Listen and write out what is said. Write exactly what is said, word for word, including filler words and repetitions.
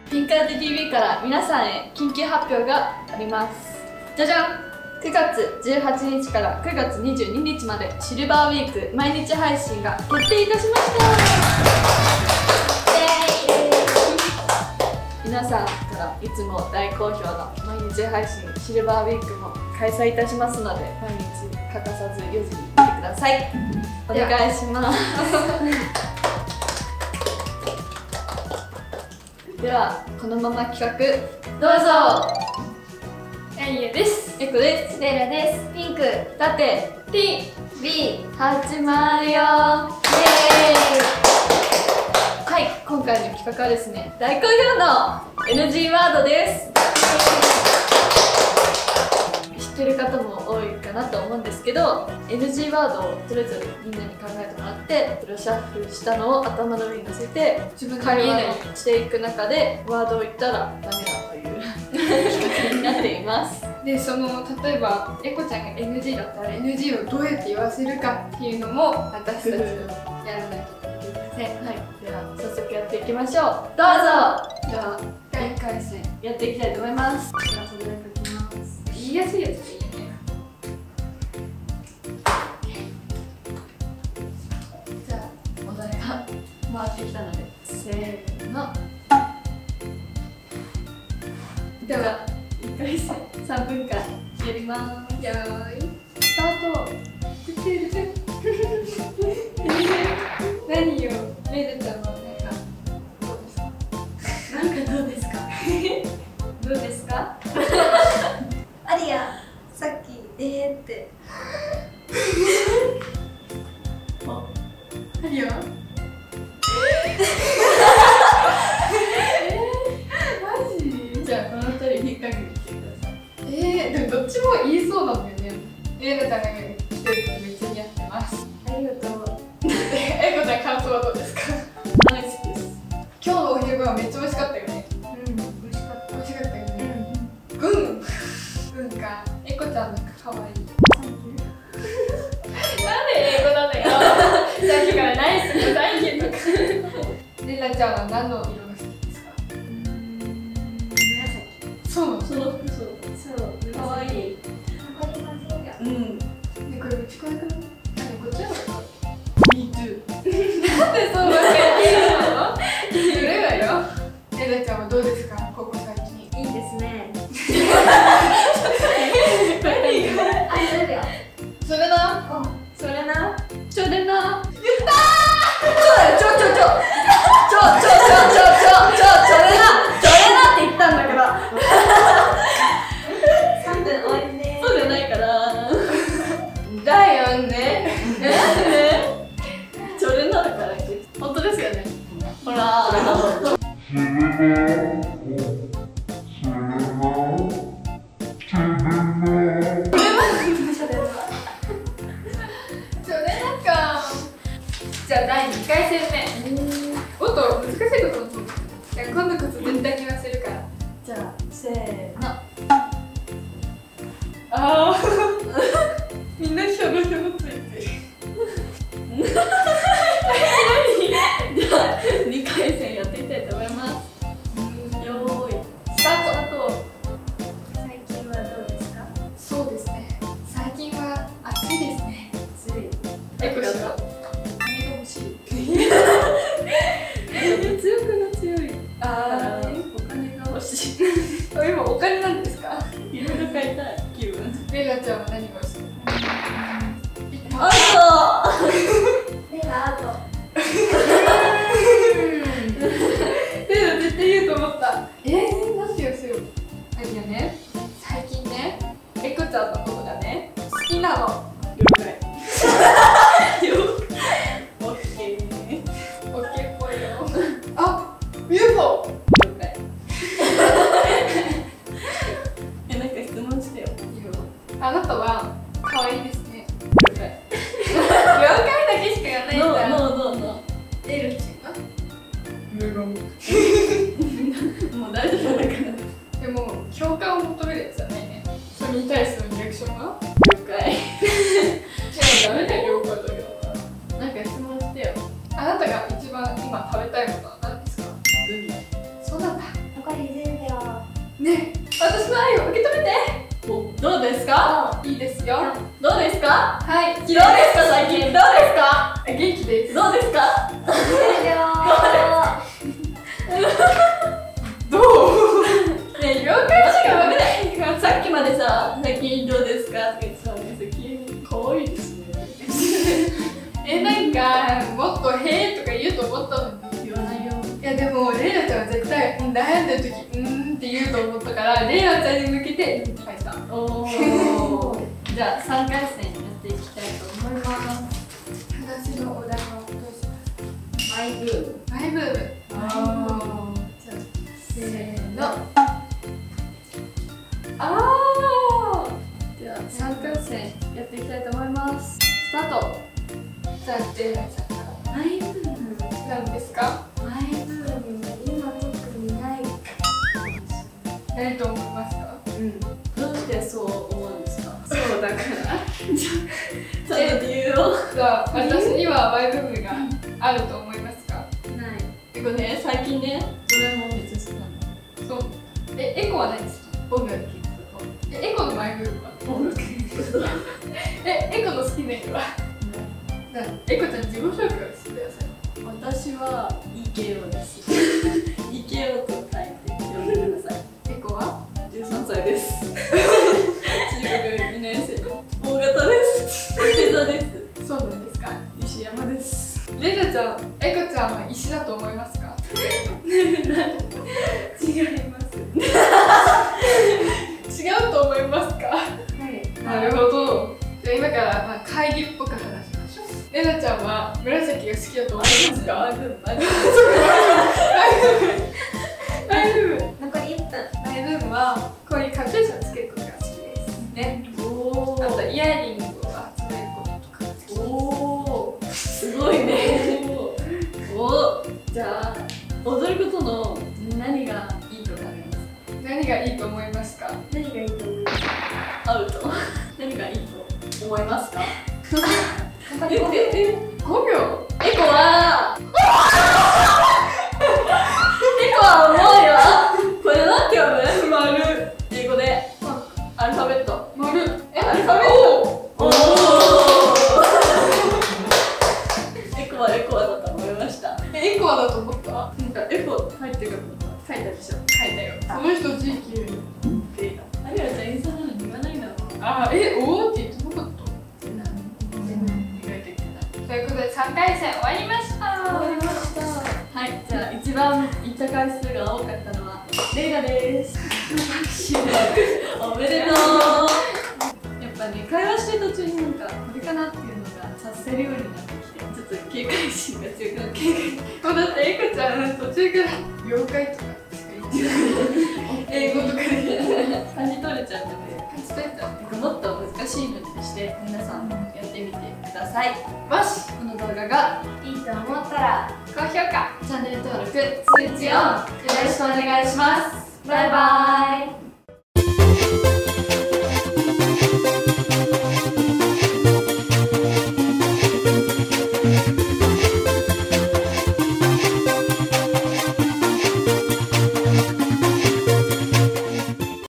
ピンカーテ ティーブイ から皆さんへ緊急発表があります。じゃじゃん、くがつじゅうはちにちからくがつにじゅうににちまでシルバーウィーク毎日配信が決定いたしました。皆さんからいつも大好評の毎日配信シルバーウィークも開催いたしますので、毎日欠かさずよじに見てください。お願いします。ではこのまま企画どうぞ。 エイユです。 エコです。 レイラです。ピンク。 だって ティーブイ 始まるよ。イエーイ。はい、今回の企画はですね、大好評の エヌジー ワードです。知ってる方も多いかなと思うんですけど、 エヌジー ワードをそれぞれみんなに考えてもらって、それをシャッフルしたのを頭の上に乗せて自分会話をしていく中でワードを言ったらダメだという企画になっています。 で、その例えばエコちゃんが エヌジー だったら エヌジー をどうやって言わせるかっていうのも私たちやらないといけません。 はい、では早速やっていきましょう。どうぞ。 じゃあだいいっかいせんやっていきたいと思います。 じゃあそれだけ書きます。言いやすいやつでいいよね。 じゃあお題が回ってきたので、せーの。ではいっかいせんさんぷんかんやります。 よーいスタート。何よ、レイラちゃんはなんかどうですか？ なんかどうですか？どうですか？ アリア、さっきえーって何よ？マジ？ じゃあこのふたり引っ掛けてきてください。 えー、でもどっちも言いそうなんだよね。レイラちゃんが来てるとめっちゃ似合ってます。 ありがとう。 えこちゃん感想はどうですか？ ナイスです。 今日のお昼ご飯めっちゃ美味しかったよね。 うん、美味しかった。 美味しかったよね。 うん。 うんうんか。エコちゃんなんか可愛い。なんで英語なのよ。さっきからナイスとサンキューとか。レイラちゃんは何の色が好きですか？ 紫。 そうなの？ そうそうそう。 かわいい。 これまずいが。 うん。 ねこれうちこれかな。何こっちなのか。 Me too。 なんでそう分かっているの？それだよ。レイラちゃんはどうですか？ここ最近。 いいですね。 何が？ あ、それだよ。 それな。 それな。 ちょでな。 言ったー。 ちょちょちょちょちょちょちょちょちょちょちょちょれなちょれなって言ったんだけど。 三分終わりね。 そうじゃないから。 だよね。 なんで？ちょれなだから本当ですよね。ほら。 それなんか。じゃあだいにかいせんめ。もっと難しいこと思う。じゃあ今度こそ絶対に言わせるから。 じゃあせーの。 ああ。みんなひょろひょろついてる。 じゃあにかいせんやっていきたいと思います。よーいスタート。 最近はどうですか？ そうですね。最近は暑いですね。 暑い。 エコちゃんは。 金が欲しい。物欲が強いからあーお金が欲しい。 あ。今お金なんですか？ いろいろ買いたい気分。 レイラちゃんは何が欲しい？ あレイラアート。 レイラ絶対言うと思った。えー、なんて言わせよう。あいやね。最近ね、エコちゃんのことがね、好きなの。 了解。オッケー。 オッケーっぽいよ。あ、ユーフォー。 了解。え、なんか質問してよ。 あなたは可愛いですね。 了解。 了解だけしか言わないんだ。 ノーノーノーノレイラちゃんは無言。 ー。もう大丈夫だから。 でも共感を求めるやつじゃないね。それに対するリアクションは了解。 違う、ダメだよ、了解だよ。 なんか質問してよ。 あなたが一番今食べたいものは何ですか？ グミ。 そうなんだ。 お私の愛を受け止めて。 お、どうですか？ いいですよ。 どうですか？ はい。 どうですか最近？どうですか？ 元気です。 どうですか？ どう？ ねえ、了解しかダメだよ。さっきまでさ、最近どうですかって言ってたのにさ、急に可愛いですね。 え、なんかもっと「へー」とか言うと思ったのに言わないよ。 いやでもレイラちゃんは絶対うん悩んでる時「うーん」って言うと思ったからレイラちゃんに向けて「うん」って書いた。 おー。じゃあさんかいせんやっていきたいと思います。 話のお題はどうします？ マイブーム。 マイブーム。 あじゃあせーの。 あー。ではさんかいせんやっていきたいと思います。スタート。 じゃあレイラちゃんからマイブーム。 何ですか？ マイブーム。今特にない。 何と思いますか？ うん。どうしてそう思うんですか？ そうだからちょっと理由を。 じゃあ私にはマイブームがあると思いますか？ ない。 てかね、最近ね、ドラえもんめっちゃ好きなの。 そう。え、エコは何ですか？ 音楽聴くこえ、エコのマイブームは？ と。音楽聴くこと。 え、エコの好きな人は？なエコちゃん自己紹介をしてください。 私は イーケーオー です。イーケーオー と書いて呼んでください。 エコは？ じゅうさんさいです。中学にねん生。大型です。星座です。 そうなんですか？ 石山です。 レイラちゃん、エコちゃんは石だと思いますか？ 違います。 違うと思いますか？ はい。 なるほど。じゃあ今からまあ会議っぽく話しましょう。レイラちゃんは紫が好きだと思いますか？ マイブーム、マイブーム。 マイブーム。 残りいっぷん。 マイブームはこういうカチューシャをつけることが好きですね。 おあとー。 イヤリングを集めることとか好きです。 おー。すごいね。おー。じゃあ、踊ることの何がいいと思いますか？ 何がいいと思いますか？ 何がいいと思いますか？ アウト。何がいいと思いますか？ 残りごびょう。 え、え、 ごびょう。 エコはエコは重いわ。これなんて読む？丸。英語でアルファベット。 丸。え、 アルファベット。おお。エコはエコはだと思いました。 え、エコアだと思った？ なんかエコ入ってるかと思った。書いたでしょ。 書いたよ。この人字綺麗。 で、あれはじゃあインスタなのに言わないんだろう。 あ、え、おおって言ってなかった。 意外と言ってない。 ということでさんかいせん終わりました。 終わりました。はい、じゃあ一番行った回数が多かったのはレイラです。おめでとう。やっぱね、会話してる途中になんかこれかなっていうのが察せるようになってきて、ちょっと警戒心が強くなってきて。 もうだってエコちゃん途中から妖怪とかしか言ってない。英語とかで感じ取れちゃうので、 感じ取れちゃう。 なんかもっと難しいのにして皆さんやってみてください。 もしこの動画がいいと思ったら高評価、 チャンネル登録、 通知オンよろしくお願いします。 バイバイ。